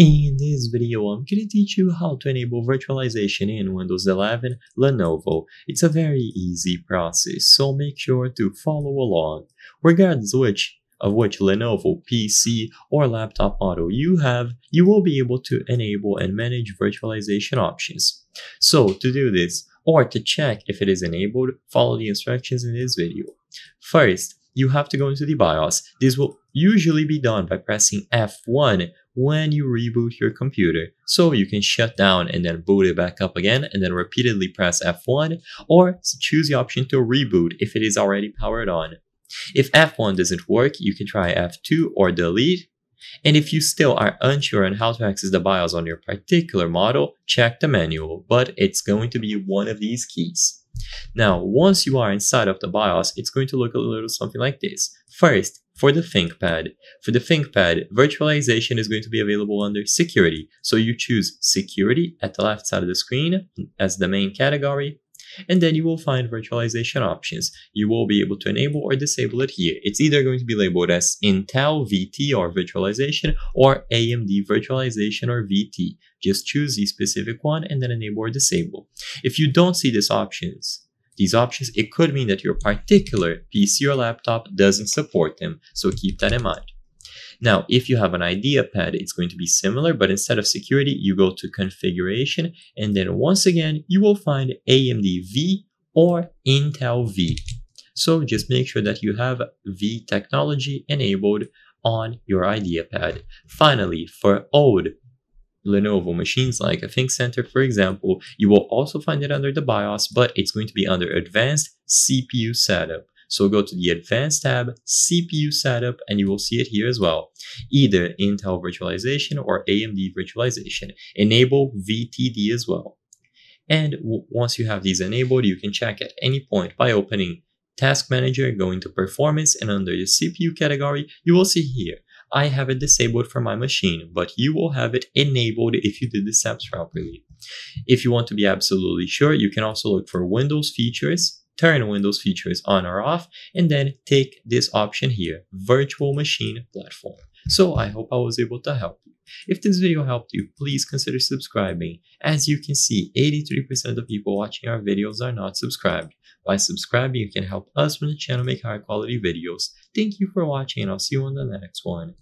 In this video, I'm going to teach you how to enable virtualization in Windows 11 Lenovo. It's a very easy process, so make sure to follow along. Regardless of which Lenovo PC or laptop model you have, you will be able to enable and manage virtualization options. So to do this, or to check if it is enabled, follow the instructions in this video. First, you have to go into the BIOS. This will usually be done by pressing F1 when you reboot your computer. So you can shut down and then boot it back up again and then repeatedly press F1, or choose the option to reboot if it is already powered on. If F1 doesn't work, you can try F2 or delete. And if you still are unsure on how to access the BIOS on your particular model, check the manual, but it's going to be one of these keys. Now, once you are inside of the BIOS, it's going to look a little something like this. First, for the ThinkPad. For the ThinkPad, virtualization is going to be available under Security. So you choose Security at the left side of the screen as the main category, and then you will find virtualization options. You will be able to enable or disable it here. It's either going to be labeled as Intel VT or virtualization, or AMD virtualization or VT. Just choose the specific one and then enable or disable. If you don't see these options, it could mean that your particular PC or laptop doesn't support them, so keep that in mind. Now, if you have an IdeaPad, it's going to be similar, but instead of Security, you go to Configuration, and then once again, you will find AMD V or Intel V. So just make sure that you have V technology enabled on your IdeaPad. Finally, for old Lenovo machines like a ThinkCentre, for example, you will also find it under the BIOS, but it's going to be under Advanced CPU Setup. So go to the Advanced tab, CPU Setup, and you will see it here as well. Either Intel Virtualization or AMD Virtualization. Enable VTD as well. And once you have these enabled, you can check at any point by opening Task Manager, going to Performance, and under the CPU category, you will see here, I have it disabled for my machine, but you will have it enabled if you did the steps properly. If you want to be absolutely sure, you can also look for Windows features, turn Windows features on or off, and then take this option here, Virtual Machine Platform. So I hope I was able to help you. If this video helped you, please consider subscribing. As you can see, 83% of the people watching our videos are not subscribed. By subscribing, you can help us on the channel make higher quality videos. Thank you for watching, and I'll see you on the next one.